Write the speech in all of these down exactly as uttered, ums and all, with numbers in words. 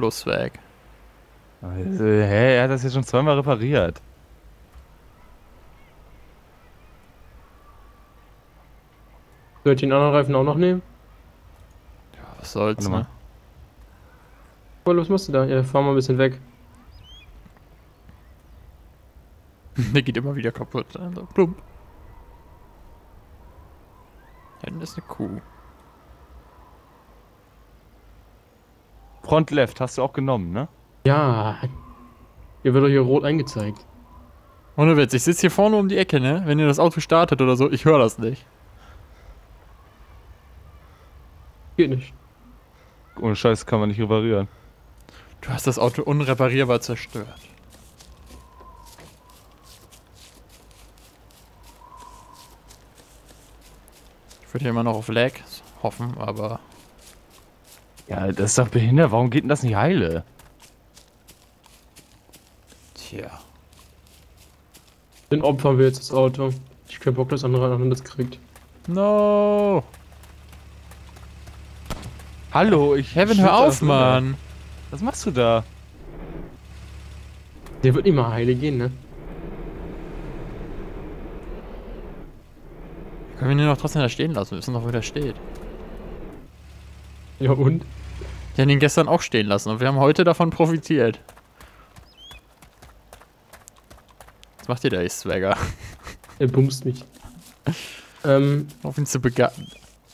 YOLO-Swag. Also, hä, er hat das jetzt schon zweimal repariert. Soll ich den anderen Reifen auch noch nehmen? Ja, was soll's, Warte mal. ne? Cool, was machst du da? Ja, fahr mal ein bisschen weg. Der geht immer wieder kaputt. Also, plump. Hinten ist eine Kuh. Front Left hast du auch genommen, ne? Ja. Hier wird doch hier rot eingezeigt. Ohne Witz, ich sitze hier vorne um die Ecke, ne? Wenn ihr das Auto startet oder so, ich höre das nicht. Geht nicht. Ohne Scheiß kann man nicht reparieren. Du hast das Auto unreparierbar zerstört. Ich würde hier immer noch auf Lag hoffen, aber... Ja, das ist doch behindert. Warum geht denn das nicht heile? Tja. Den opfern wir jetzt das Auto. Ich hab keinen Bock, dass andere das kriegt. No! Hallo, ich... Kevin, schwitze hör auf, das runter. Mann! Was machst du da? Der wird nicht mal heile gehen, ne? Können wir ihn noch trotzdem da stehen lassen? Wir wissen noch, wo der steht. Ja und? Ich habe ihn gestern auch stehen lassen und wir haben heute davon profitiert. Was macht ihr da, ihr Swagger? Er bumst mich. ähm, Auf ihn zu begatten.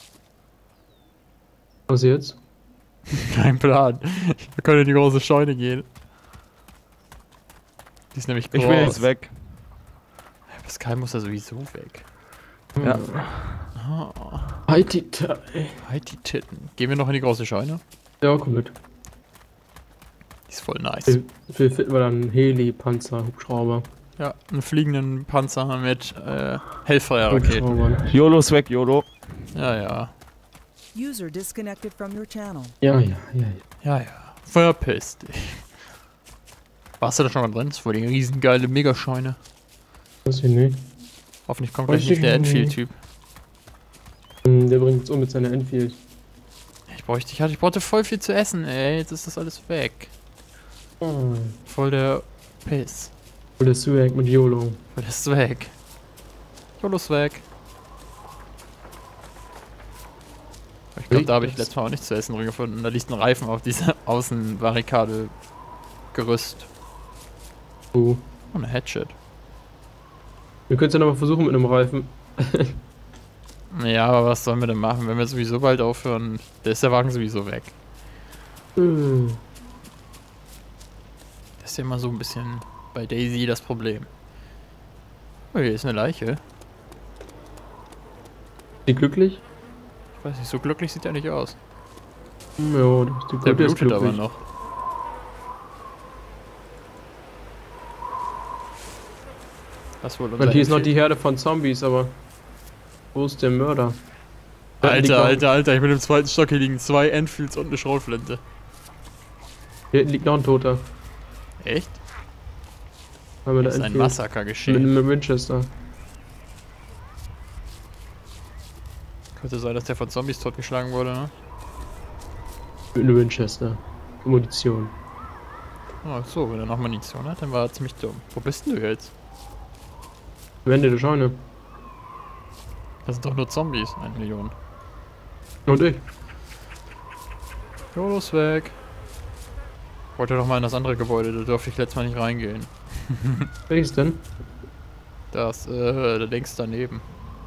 was jetzt? Kein Plan. Wir können in die große Scheune gehen. Die ist nämlich groß. Ich will jetzt weg. Pascal muss ja sowieso weg. Ja. Oh, Halt die Ta- halt die Titten. Gehen wir noch in die große Scheune? Ja, komm mit. Die ist voll nice. Wir, wir finden wir dann einen Heli-Panzer, Hubschrauber. Ja, einen fliegenden Panzer mit äh, Hellfire-Raketen. Hubschraubern. YOLO ist weg, YOLO. Ja, ja. User disconnected from your channel. Ja, ja, ja, ja. Ja, ja. Verpiss dich. Warst du da schon mal drin? Das ist voll die riesengeile Megascheune. Das hier nicht. Hoffentlich kommt Weiß gleich nicht ich der nicht. Enfield-Typ. Hm, Der bringt uns um mit seiner Enfield. Ich bräuchte, ich hatte, ich brauchte voll viel zu essen, ey. Jetzt ist das alles weg. Oh. Voll der Piss. Voll der Swag mit YOLO. Voll der Swag. YOLO-Swag. Ich glaube, da habe ich letztes Mal auch nichts zu essen drin gefunden. Da liegt ein Reifen auf dieser Außenbarrikade-Gerüst. Oh. Oh, eine Hatchet. Wir können es ja noch mal versuchen mit einem Reifen. Ja, aber was sollen wir denn machen, wenn wir sowieso bald aufhören? Da ist der Wagen sowieso weg. Hm. Das ist ja immer so ein bisschen bei Daisy das Problem. Oh, hier ist eine Leiche. Die glücklich? Ich weiß nicht, so glücklich sieht er nicht aus. Hm, Ja, das ist die Der Gute ist blutet aber glücklich. noch. Was wohl unser Und hier ist noch die Enfield- Herde von Zombies, aber wo ist der Mörder? Da liegt Alter, noch- Alter, Alter, ich bin im zweiten Stock, hier liegen zwei Enfields und eine Schrotflinte. Hier liegt noch ein Toter. Echt? Haben wir da Das ist ein Enfield. Massaker Mit geschehen. einem Winchester. Könnte sein, dass der von Zombies totgeschlagen wurde, ne? Mit einem Winchester. Munition. Ach so, wenn er noch Munition hat, dann war er ziemlich dumm. Wo bist denn du jetzt? Am Ende der Scheune. Das sind doch nur Zombies, eine Million. Und ich. Jolos weg. Wollte doch mal in das andere Gebäude, da durfte ich letztes Mal nicht reingehen. Welches denn? Das, äh, da links daneben.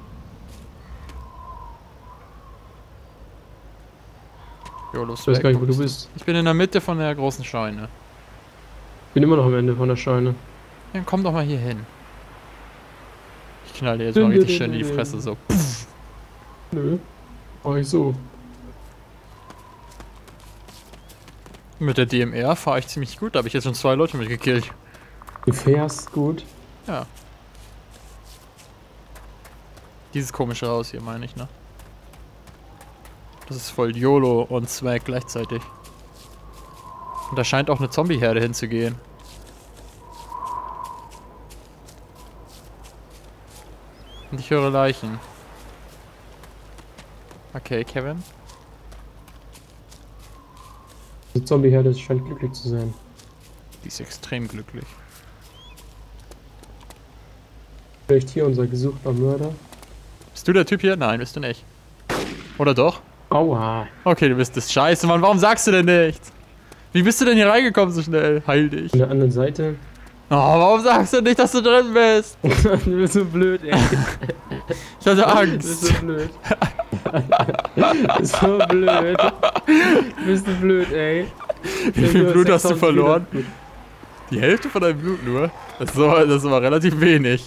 Jolos Ich weiß weg. gar nicht, wo du bist. Ich bin in der Mitte von der großen Scheune. Ich bin immer noch am Ende von der Scheune. Dann komm doch mal hier hin. Ich knall dir jetzt mal richtig schön in die Fresse, so. Nö. Mach ich so. Mit der D M R fahre ich ziemlich gut, da habe ich jetzt schon zwei Leute mitgekillt. Du fährst gut. Ja. Dieses komische Haus hier, meine ich, ne? Das ist voll YOLO und Swag gleichzeitig. Und da scheint auch eine Zombie-Herde hinzugehen. Und ich höre Leichen. Okay, Kevin. Die Zombie-Herde scheint glücklich zu sein. Die ist extrem glücklich. Vielleicht hier unser gesuchter Mörder. Bist du der Typ hier? Nein, bist du nicht. Oder doch? Aua. Okay, du bist das. Scheiße, Mann. Warum sagst du denn nichts? Wie bist du denn hier reingekommen so schnell? Heil dich. Von der anderen Seite. Oh, warum sagst du nicht, dass du drin bist? Du bist so blöd, ey. Ich hatte Du bist Angst. so blöd. Du bist so blöd. Du bist so blöd, ey. Wie viel Blut hast du verloren? Die Hälfte von deinem Blut nur? Das ist aber, das ist aber relativ wenig.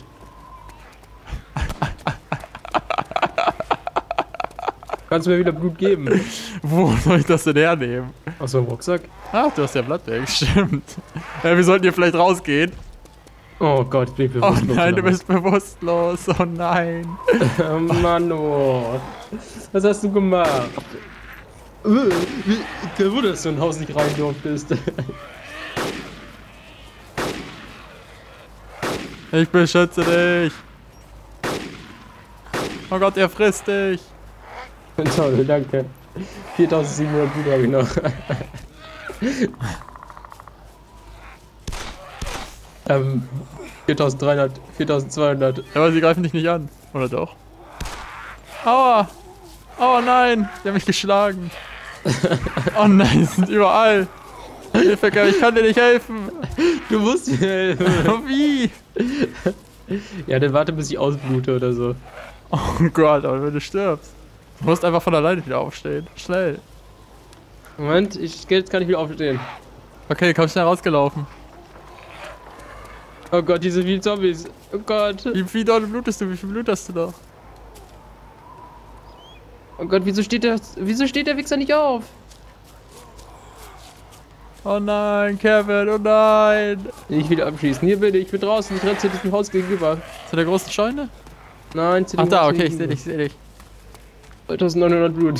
Kannst du mir wieder Blut geben? Wo soll ich das denn hernehmen? Aus dem Rucksack? Ach, du hast ja Blattberg, stimmt. Ja, wir sollten hier vielleicht rausgehen. Oh Gott, ich bin Oh bewusstlos. nein, du oder bist bewusstlos. Oh nein. was? Oh Mann, oh. Was hast du gemacht? Äh, wie- Kein Wunder, dass du in ein Haus nicht rein durftest. Ich beschütze dich. Oh Gott, er frisst dich. Toll, danke. viertausendsiebenhundert Blut habe ich noch. ähm, viertausenddreihundert, viertausendzweihundert. Ja, aber sie greifen dich nicht an. Oder doch? Aua. Oh nein, die haben mich geschlagen. Oh nein, sie sind überall. Hilfe, Kevin, ich kann dir nicht helfen. Du musst mir helfen. Oh, wie? Ja, dann warte, bis ich ausblute oder so. Oh Gott, aber wenn du stirbst. Du musst einfach von alleine wieder aufstehen. Schnell. Moment, ich jetzt kann ich wieder aufstehen. Okay, komm schnell rausgelaufen. Oh Gott, diese vielen Zombies. Oh Gott. Wie viel doll blutest du? Wie viel Blut hast du noch? Oh Gott, wieso steht der, wieso steht der Wichser nicht auf? Oh nein, Kevin, oh nein. Ich will abschießen. Hier bin ich, ich bin draußen, ich renne zu diesem Haus gegenüber. Zu der großen Scheune? Nein, zu dem Ach da, Haus okay, ich seh gegenüber. dich, ich seh dich. zweitausendneunhundert Blut.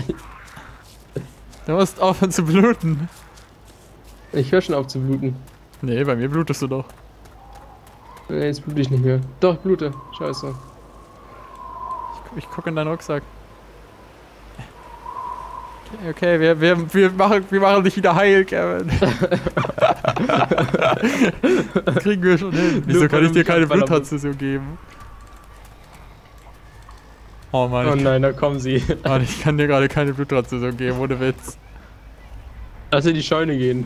Du musst aufhören zu bluten. Ich höre schon auf zu bluten. Nee, bei mir blutest du doch. Nee, jetzt blute ich nicht mehr. Doch, ich blute. Scheiße. Ich, ich guck in deinen Rucksack. Okay, okay, wir, wir, wir, machen, wir machen dich wieder heil, Kevin. Das kriegen wir schon hin. Wieso Nur kann weil ich du dir mich keine abballern Bluttransfusion geben? Oh Mann, Oh ich, nein, da kommen sie. Mann, ich kann dir gerade keine Bluttransfusion geben, ohne Witz. Lass in die Scheune gehen.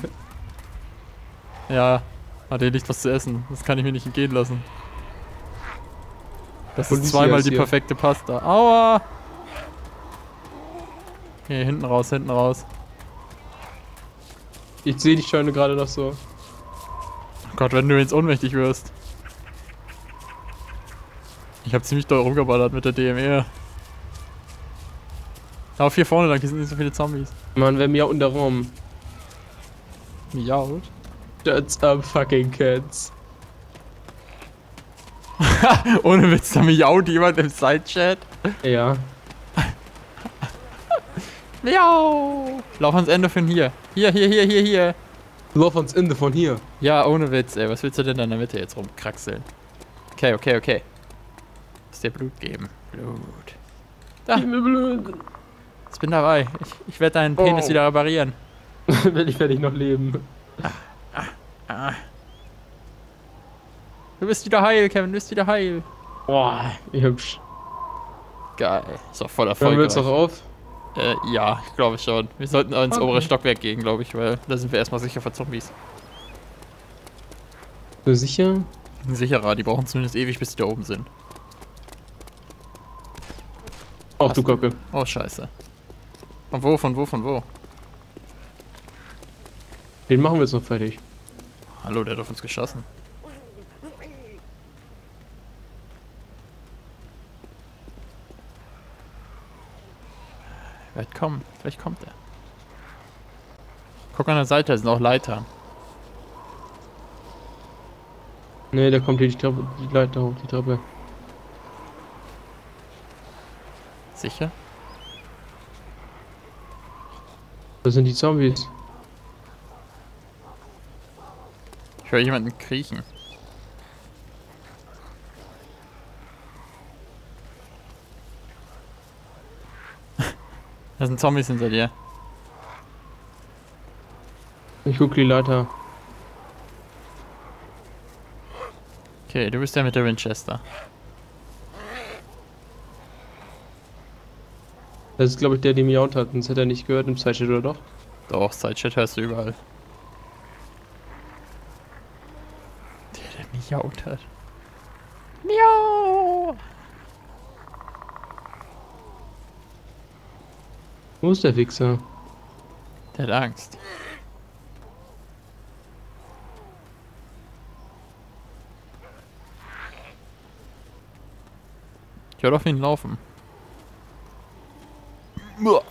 Ja, hat er nicht was zu essen. Das kann ich mir nicht entgehen lassen. Das ist Polizia zweimal ist die hier. perfekte Pasta. Aua! Okay, hinten raus, hinten raus. Ich sehe die Scheune gerade noch so. Oh Gott, wenn du jetzt ohnmächtig wirst. Ich habe ziemlich doll rumgeballert mit der D M R. Lauf hier vorne lang, hier sind nicht so viele Zombies. Mann, wer mir unter Raum. Miaut. That's up fucking cats. Ohne Witz, da miaut jemand im Sidechat. Ja. Miau! Lauf ans Ende von hier. Hier, hier, hier, hier, hier. Lauf ans Ende von hier. Ja, ohne Witz, ey. Was willst du denn da in der Mitte jetzt rumkraxeln? Okay, okay, okay. Lass dir Blut geben. Blut. Da, Gib mir Blut. ich bin dabei. Ich, ich werde deinen Penis Oh. wieder reparieren. Wenn ich werde ich noch leben. Ah. Du bist wieder heil, Kevin, du bist wieder heil. Boah, wie hübsch. Geil. Ist doch voll Hören wir jetzt erfolgreich. noch auf? Äh, ja, ich glaube schon. Wir sollten ins Okay. obere Stockwerk gehen, glaube ich, weil da sind wir erstmal sicher vor Zombies. So sicher? Sicherer, die brauchen zumindest ewig, bis die da oben sind. Ach du Kacke. Oh, scheiße. Von wo, von wo, von wo? Den machen wir jetzt noch fertig. Hallo, der hat auf uns geschossen. Vielleicht kommen, vielleicht kommt er. Guck an der Seite, da sind auch Leitern. Ne, der kommt hier die Treppe, die Leiter hoch, die Treppe. Sicher? Das sind die Zombies. Ich höre jemanden kriechen. Da sind Zombies hinter dir. Ich guck die Leiter. Okay, du bist der mit der Winchester. Das ist, glaube ich, der, der miaut hat. Sonst hätte er nicht gehört im Sidechat, oder doch? Doch, Sidechat hörst du überall. Der, der miaut hat. Miau! Wo ist der Wichser? Der hat Angst. Ich hör auf ihn laufen. Uah.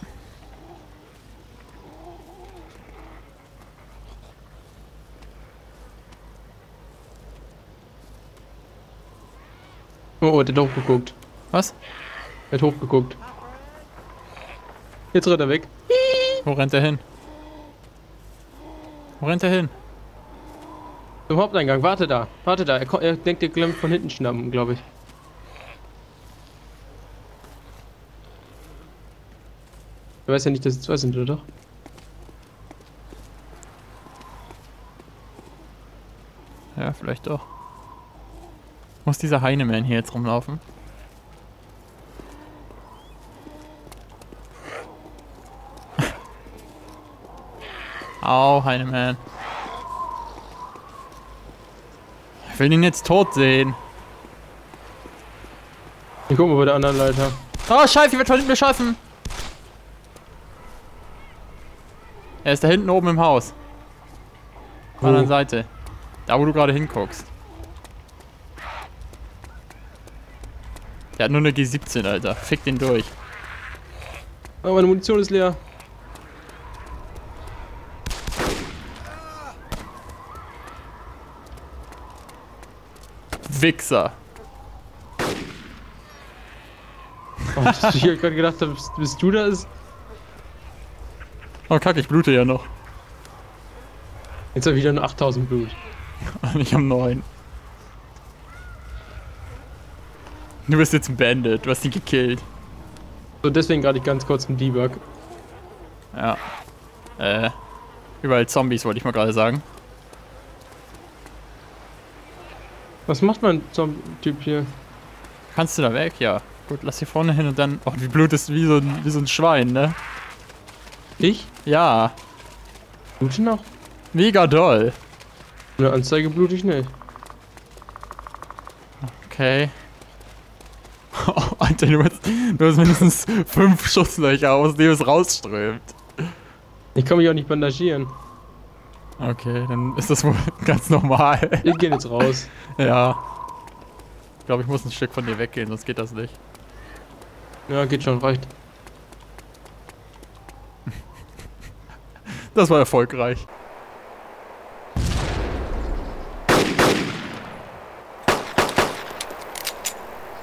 Oh, oh, der hat hochgeguckt. Was? Er hat hochgeguckt. Jetzt rennt er weg. Wo rennt er hin? Wo rennt er hin? Zum Haupteingang. Warte da. Warte da. Er, ko- er denkt, er klemmt von hinten schnappen, glaube ich. Er weiß ja nicht, dass es zwei sind, oder doch? Ja, vielleicht doch. Muss dieser Heinemann hier jetzt rumlaufen? Au, Heinemann. Ich will ihn jetzt tot sehen. Ich guck mal bei der anderen Leiter. Oh, Scheiße, ich werde von hinten beschossen. Er ist da hinten oben im Haus. Auf der anderen Seite. Da, wo du gerade hinguckst. Der hat nur eine G siebzehn, Alter. Fick den durch. Oh, meine Munition ist leer. Wichser. Oh, dass ich gerade gedacht habe, bist, bist du das? Oh, kacke, ich blute ja noch. Jetzt habe ich wieder nur achttausend Blut. Ich hab neun. Du bist jetzt ein Bandit. Du hast ihn gekillt. So, deswegen gerade ganz kurz im Debug. Ja. Äh. Überall Zombies, wollte ich mal gerade sagen. Was macht mein Zombie-Typ hier? Kannst du da weg? Ja. Gut, lass hier vorne hin und dann. Oh, wie blutest wie so ein, wie so ein Schwein, ne? Ich? Ja. Blute noch? Mega doll. Eine Anzeige blute ich nicht. Okay. Oh, Alter, du hast, du hast mindestens fünf Schusslöcher, aus denen es rausströmt. Ich kann mich auch nicht bandagieren. Okay, dann ist das wohl ganz normal. Ich gehe jetzt raus. Ja. Ich glaube, ich muss ein Stück von dir weggehen, sonst geht das nicht. Ja, geht schon, reicht. Das war erfolgreich.